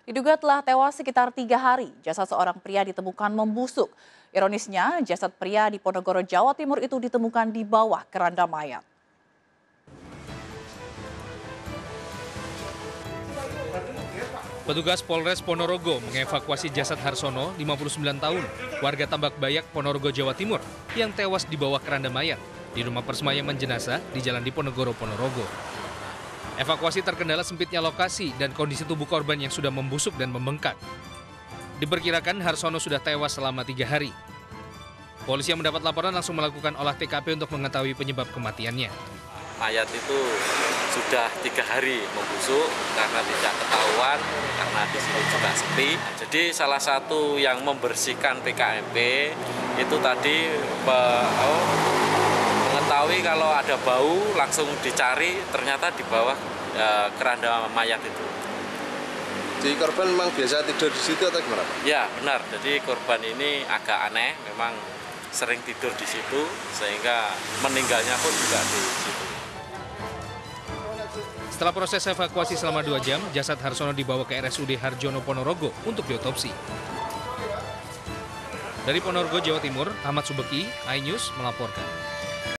Diduga telah tewas sekitar 3 hari, jasad seorang pria ditemukan membusuk. Ironisnya, jasad pria di Ponorogo, Jawa Timur itu ditemukan di bawah keranda mayat. Petugas Polres Ponorogo mengevakuasi jasad Harsono, 59 tahun, warga Tambak Bayak, Ponorogo, Jawa Timur, yang tewas di bawah keranda mayat di rumah persemayaman jenazah di Jalan Diponegoro, Ponorogo. Evakuasi terkendala sempitnya lokasi dan kondisi tubuh korban yang sudah membusuk dan membengkak. Diperkirakan Harsono sudah tewas selama 3 hari. Polisi yang mendapat laporan langsung melakukan olah TKP untuk mengetahui penyebab kematiannya. Mayat itu sudah 3 hari membusuk karena tidak ketahuan, karena di sini juga sepi. Jadi salah satu yang membersihkan PKMP itu tadi mengetahui kalau ada bau langsung dicari, ternyata di bawah keranda mayat itu. Jadi korban memang biasa tidur di situ atau gimana Pak? Ya benar, jadi korban ini agak aneh, memang sering tidur di situ sehingga meninggalnya pun juga di situ. Setelah proses evakuasi selama 2 jam, jasad Harsono dibawa ke RSUD Harjono Ponorogo untuk diotopsi. Dari Ponorogo, Jawa Timur, Ahmad Subeki, iNews melaporkan.